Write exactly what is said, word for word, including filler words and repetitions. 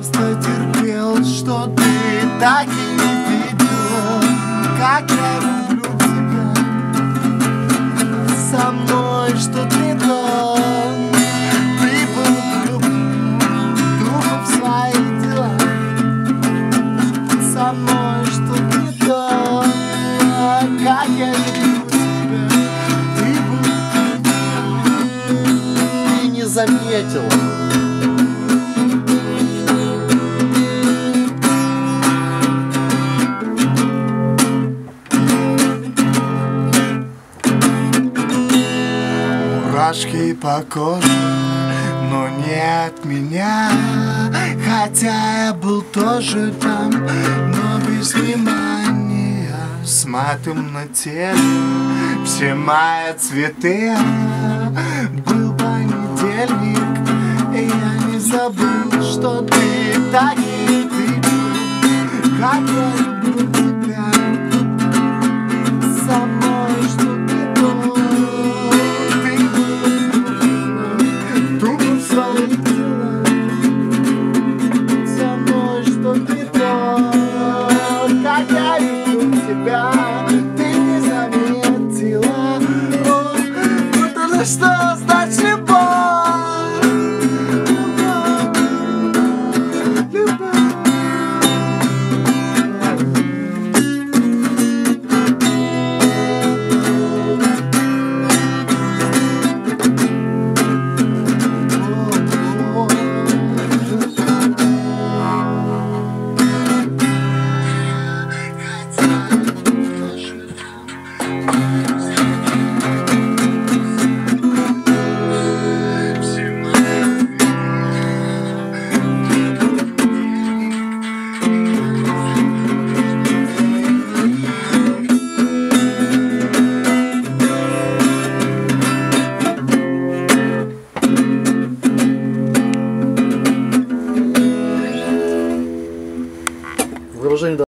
просто терпел, что ты так и не видела, как я люблю тебя. Со мной что-то не то, ты был духа в свои дела. Со мной что-то не то, как я люблю тебя. Ты был, ты не заметила. Мурашки по коже, но не от меня. Хотя я был тоже там, но без внимания. С матом на теле все мои цветы. Был понедельник, и я не забыл, что ты так и ты, как я люблю тебя. Со мной что ты то. Как я люблю тебя, ты не заметила. О, вот это что значит любовь. Продолжение.